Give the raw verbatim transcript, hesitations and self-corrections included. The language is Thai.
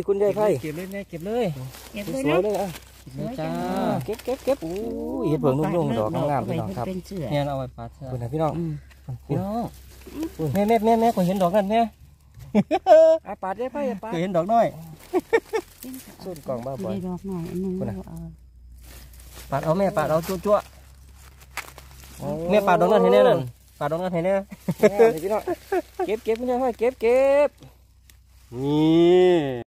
คุณยายไพ่เก็บเลยแม่เก็บเลยเก็บเลยสวยเนาะเลยอ่ะจ้าเก็บเก็บเก็บอู้เห็ดเบิ่งนุ่มๆดอกงามๆพี่น้องครับเป็นเสือเนี่ยเอาไปปาดเสื้อคุณนะพี่น้องพี่น้องแม่แม่แม่แม่ก็เห็นดอกนั่นแม่อาปาดได้ไพ่ปาดเคยเห็นดอกน้อยสุดกล่องบ้าบอได้ดอกหน่อยอันนึงปาดเอาแม่ปาดเอาจั่วๆแม่ปาดดอกนั่นให้แน่นั่นปาดดอกนั่นให้แน่พี่น้องเก็บเก็บไม่ใช่ไพ่เก็บเก็บนี่